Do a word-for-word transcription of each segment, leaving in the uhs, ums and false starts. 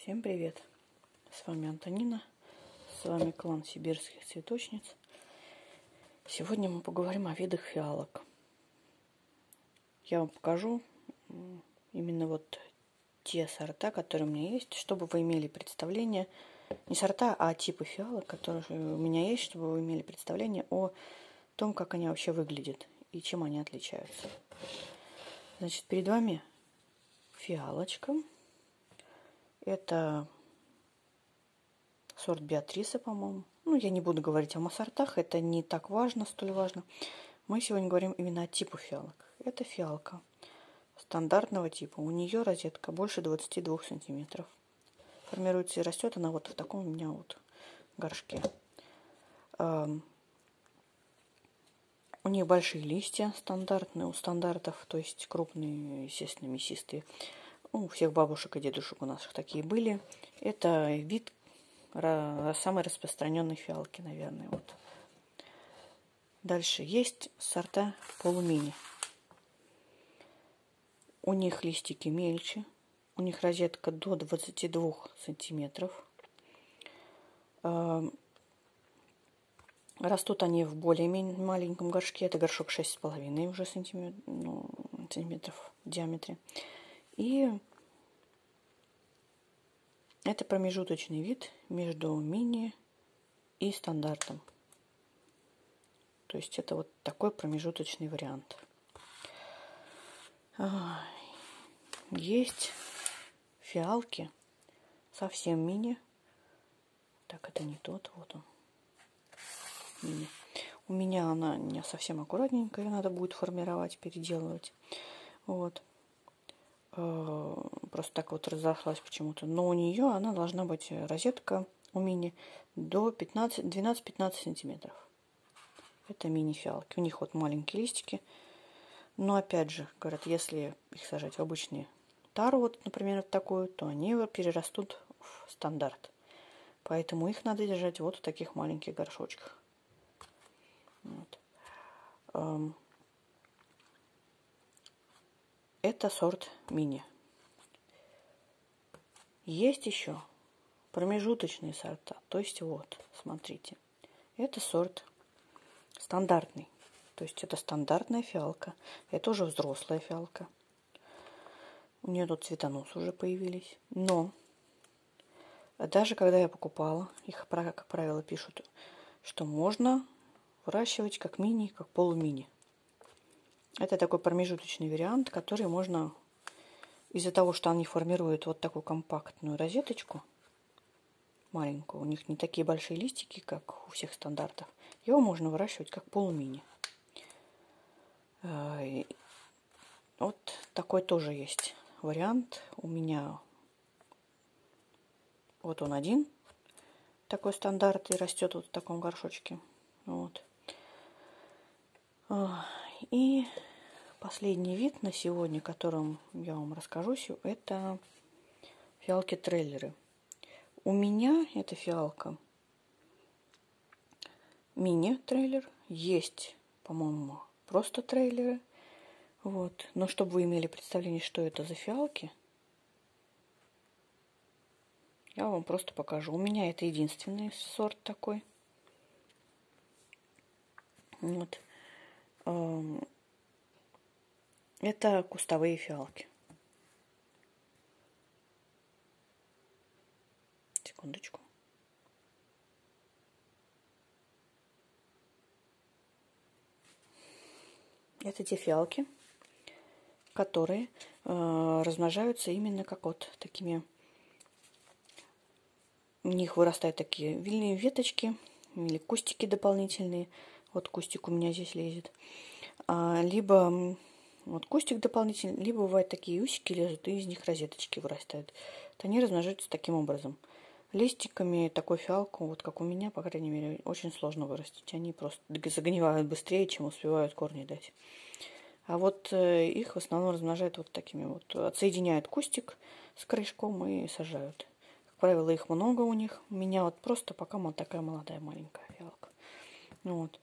Всем привет! С вами Антонина, с вами клан сибирских цветочниц. Сегодня мы поговорим о видах фиалок. Я вам покажу именно вот те сорта, которые у меня есть, чтобы вы имели представление, не сорта, а типы фиалок, которые у меня есть, чтобы вы имели представление о том, как они вообще выглядят и чем они отличаются. Значит, перед вами фиалочка. Это сорт Беатриса, по-моему. Ну, я не буду говорить о сортах, это не так важно, столь важно. Мы сегодня говорим именно о типу фиалок. Это фиалка стандартного типа. У нее розетка больше двадцати двух сантиметров. Формируется и растет она вот в таком у меня вот горшке. У нее большие листья стандартные, у стандартов, то есть крупные, естественно, мясистые. У всех бабушек и дедушек у нас такие были. Это вид самой распространенной фиалки, наверное. Вот. Дальше есть сорта полумини. У них листики мельче. У них розетка до двадцати двух сантиметров. Растут они в более маленьком горшке. Это горшок шесть с половиной уже сантиметров, ну, сантиметров в диаметре. И это промежуточный вид между мини и стандартом. То есть это вот такой промежуточный вариант. Есть фиалки совсем мини. Так, это не тот, вот он. Мини. У меня она не совсем аккуратненькая, надо будет формировать, переделывать. Вот. Просто так вот разошлась почему-то. Но у нее она должна быть розетка у мини до двенадцати-пятнадцати сантиметров. Это мини-фиалки. У них вот маленькие листики. Но опять же, говорят, если их сажать в обычный тару, вот, например, вот такую, то они перерастут в стандарт. Поэтому их надо держать вот в таких маленьких горшочках. Вот. Это сорт мини. Есть еще промежуточные сорта. То есть вот, смотрите. Это сорт стандартный. То есть это стандартная фиалка. Это уже взрослая фиалка. У нее тут цветонос уже появились. Но даже когда я покупала, их, как правило, пишут, что можно выращивать как мини, как полумини. Это такой промежуточный вариант, который можно, из-за того, что они формируют вот такую компактную розеточку, маленькую, у них не такие большие листики, как у всех стандартов, его можно выращивать как полумини. Вот такой тоже есть вариант. У меня вот он один, такой стандарт, и растет вот в таком горшочке. Вот. И последний вид на сегодня, о котором я вам расскажу, это фиалки-трейлеры. У меня эта фиалка мини-трейлер. Есть, по-моему, просто трейлеры. Вот. Но чтобы вы имели представление, что это за фиалки, я вам просто покажу. У меня это единственный сорт такой. Вот. Это кустовые фиалки. Секундочку. Это те фиалки, которые э, размножаются именно как вот такими. У них вырастают такие вильные веточки или кустики дополнительные. Вот кустик у меня здесь лезет. А, либо вот кустик дополнительный, либо бывают такие усики лезут, и из них розеточки вырастают. Вот они размножаются таким образом. Листиками такую фиалку, вот как у меня, по крайней мере, очень сложно вырастить. Они просто загнивают быстрее, чем успевают корни дать. А вот их в основном размножают вот такими вот. Отсоединяют кустик с корешком и сажают. Как правило, их много у них. У меня вот просто пока вот такая молодая маленькая фиалка. Вот.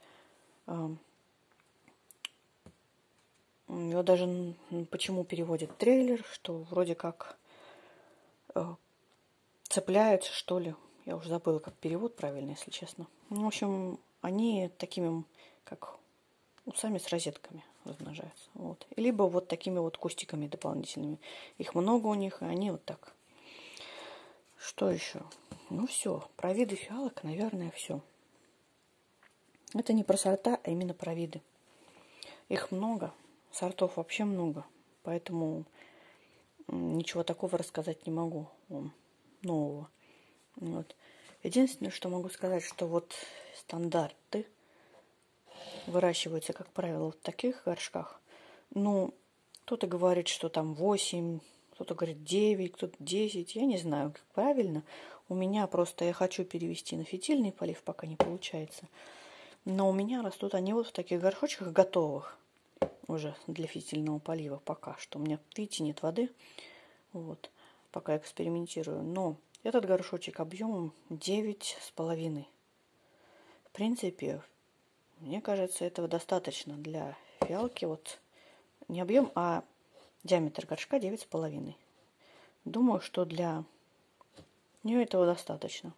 Его даже почему переводят трейлер, что вроде как цепляются, что ли. Я уже забыла, как перевод правильно, если честно. Ну, в общем, они такими, как усами с розетками размножаются. Вот. Либо вот такими вот кустиками дополнительными. Их много у них, и они вот так. Что еще? Ну, все. Про виды фиалок, наверное, все. Это не про сорта, а именно про виды. Их много. Сортов вообще много. Поэтому ничего такого рассказать не могу вам нового. Вот. Единственное, что могу сказать, что вот стандарты выращиваются, как правило, в таких горшках. Ну, кто-то говорит, что там восемь, кто-то говорит девять, кто-то десять. Я не знаю, как правильно. У меня просто, я хочу перевести на фитильный полив, пока не получается. Но у меня растут они вот в таких горшочках готовых уже для фитильного полива пока что. У меня, видите, нет воды. Вот, пока экспериментирую. Но этот горшочек объемом девять с половиной. В принципе, мне кажется, этого достаточно для фиалки. Вот не объем, а диаметр горшка девять с половиной. Думаю, что для нее этого достаточно.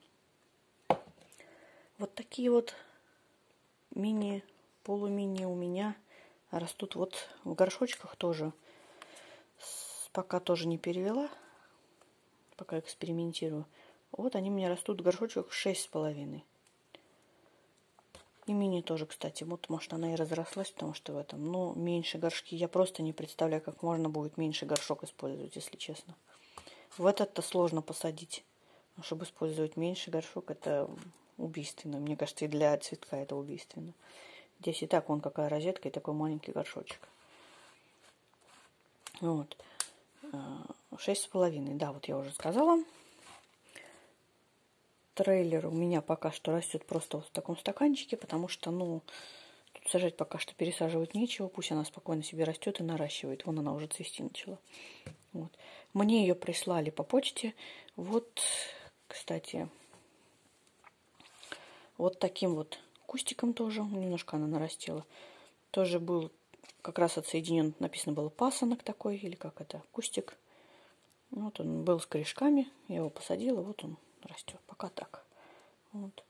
Вот такие вот мини, полумини у меня растут вот в горшочках тоже. Пока тоже не перевела, пока экспериментирую. Вот они у меня растут в горшочках шесть с половиной. И мини тоже, кстати. Вот, может, она и разрослась, потому что в этом. Но меньше горшки. Я просто не представляю, как можно будет меньше горшок использовать, если честно. В этот-то сложно посадить. Но чтобы использовать меньше горшок, это убийственно. Мне кажется, и для цветка это убийственно. Здесь и так вон какая розетка и такой маленький горшочек. Вот. Шесть с половиной. Да, вот я уже сказала. Трейлер у меня пока что растет просто вот в таком стаканчике, потому что, ну, тут сажать пока что пересаживать нечего. Пусть она спокойно себе растет и наращивает. Вон она уже цвести начала. Вот. Мне ее прислали по почте. Вот, кстати, вот таким вот кустиком тоже. Немножко она нарастила. Тоже был как раз отсоединен, написано было пасынок такой, или как это, кустик. Вот он был с корешками. Я его посадила, вот он растет. Пока так. Вот.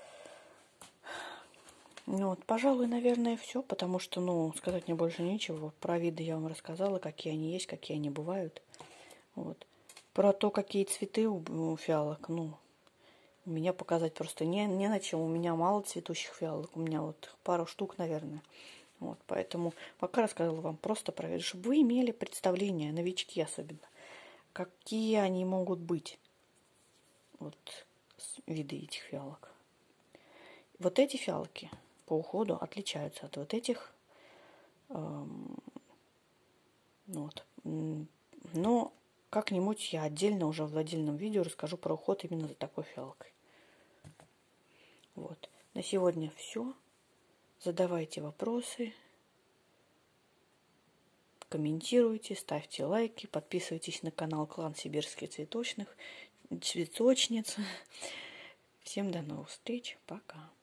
Ну вот, пожалуй, наверное, все, потому что, ну, сказать мне больше нечего. Про виды я вам рассказала, какие они есть, какие они бывают. Вот. Про то, какие цветы у фиалок, ну, у меня показать просто не, не на чем. У меня мало цветущих фиалок, у меня вот пару штук, наверное. Вот, поэтому пока рассказала вам просто про виды, чтобы вы имели представление, новички особенно, какие они могут быть, вот, виды этих фиалок. Вот эти фиалки по уходу отличаются от вот этих. Эм, вот. Но как-нибудь я отдельно уже в отдельном видео расскажу про уход именно за такой фиалкой. Вот. На сегодня все. Задавайте вопросы. Комментируйте, ставьте лайки, подписывайтесь на канал Клан Сибирских цветочных, цветочниц. Всем до новых встреч. Пока.